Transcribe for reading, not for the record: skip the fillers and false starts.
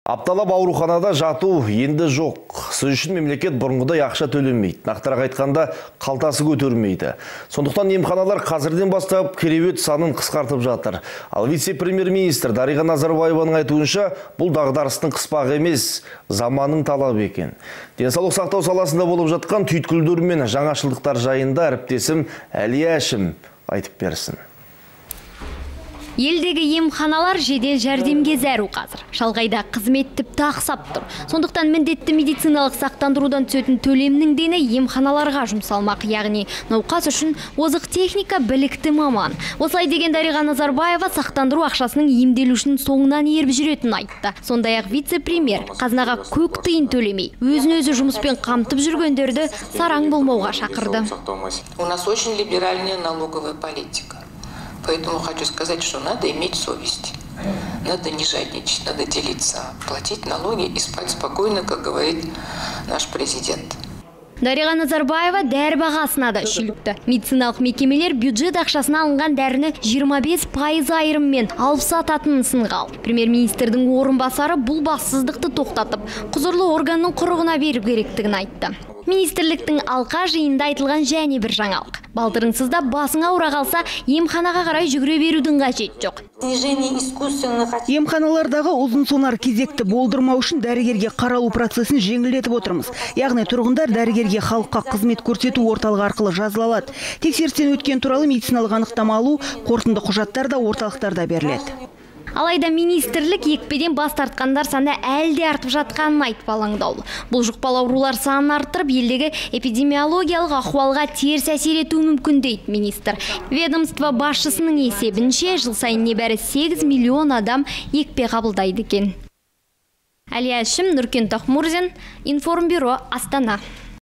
Апталап ауруханада жату енді жоқ. Сіз үшін мемлекет бұрынғыдай ақша төлемейді. Нақтырақ айтқанда қалтасы көтермейді. Сондықтан емханалар қазірден бастап кереует санын қысқартып жатыр. Ал вице-премьер-министр Дариға Назарбаеваның айтуынша, бұл дағдарыстың қыспағы емес, заманның талабы екен. Денсаулық сақтау саласында болып жатқан түйткілдер мен жаңашылдықтар жайында әріптесім Әлия Әшім айтып берсін. Елдегі емханалар жедел жәрдемге зәру қазір. Шалғайда қызмет тіпті ақсап тұр. Сондықтан міндетті медициналық сақтандырудан түсетін төлемнің дені емханаларға жұмсалмақ, яғни науқас үшін озық техника, білікті маман. Осылай деген Дариға Назарбаева сақтандыру ақшасының емделушінің соңынан еріп жүретінін айтты. Сондай-ақ вице-премьер қазынаға көк тиын төлемей, өзін-өзі жұмыспен қамтып жүргендерді сараң болмауға шақырды. У нас очень либеральная налоговая политика. Поэтому хочу сказать, что надо иметь совесть. Надо не жадничать, надо делиться, платить налоги и спать спокойно, как говорит наш президент. Дариға Назарбаева дәрі бағасына да шүйлікті. Медициналық мекемелер бюджет ақшасына алынған дәріні 25% айырыммен алып сататынын сынға алды. Премьер-министрдің орынбасары бұл бассыздықты тоқтатып, құзырлы органның құрығына беріп керектігін айтты. Министрліктің алқа жиында айтылған және бір жаңалық. Балтырыңсызда басың ауыра қалса, емханаға қарай жүгіре берудің қажеті жоқ. Емханалардағы ұзын сонар кезекті болдырмау үшін дәрігерге қаралу процесін жеңілдетіп отырмыз. Яғни тұрғындар дәрігерге халыққа қызмет көрсету орталығы арқылы жазыла алады. Тексерістен өткен туралы медициналық анықтама алу, қорытынды құжаттар да орталықтарда беріледі. Алайда министрлік екпеден бас тартқандар саны әлде артып жатқанын айтып алаңдаулы. Бұл жұқпалы аурулар санын арттырып, елдегі эпидемиологиялық ахуалға теріс әсер етуі мүмкін дейді министр. Ведомство басшысының есебінше жыл сайын небәрі 8 миллион адам екпе қабылдайды екен. Әлия Әшім, Нұркен Тахмурзин, Информбюро, Астана.